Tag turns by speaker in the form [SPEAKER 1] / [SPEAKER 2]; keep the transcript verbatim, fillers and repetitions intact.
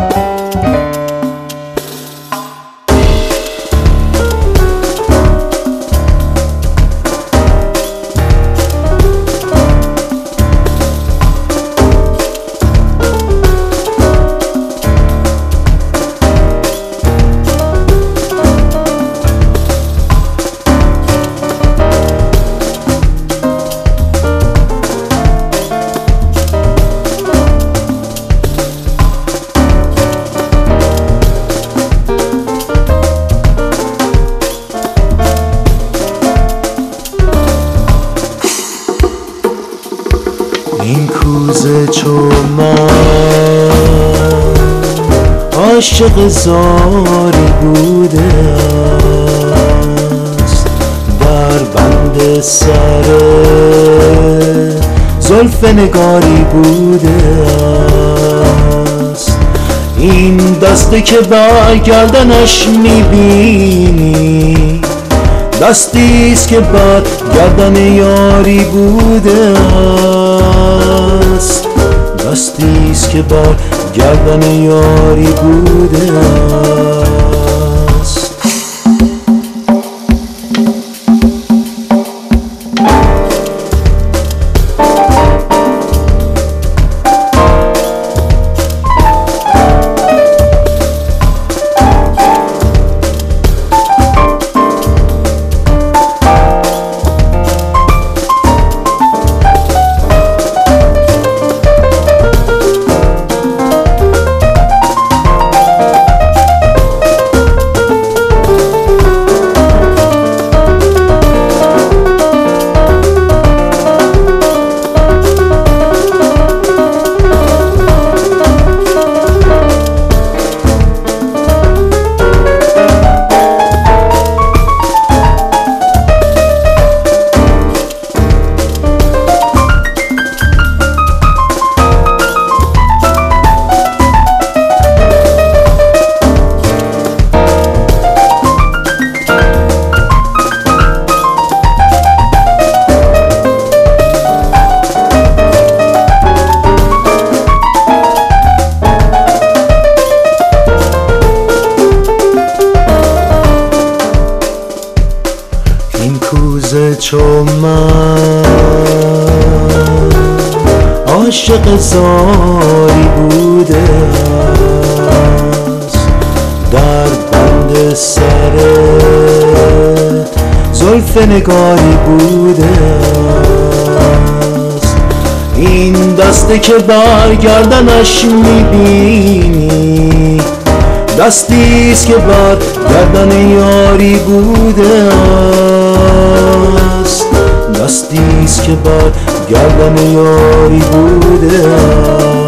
[SPEAKER 1] این کوزه چون من عاشق زاری بوده است، در بند سر زلف نگاری بوده است. این دسته که بر گردنش میبینی دستیست که بر گردن یاری بوده است، دستیست که بر گردن یاری بوده است. این کوزه چون من عاشق زاری بوده است، در بند سر زلف نگاری بوده است. این دسته که بر گردنش میبینی دستیست که بر گردن یاری بوده است، دستیست که بر گردن یاری بوده است.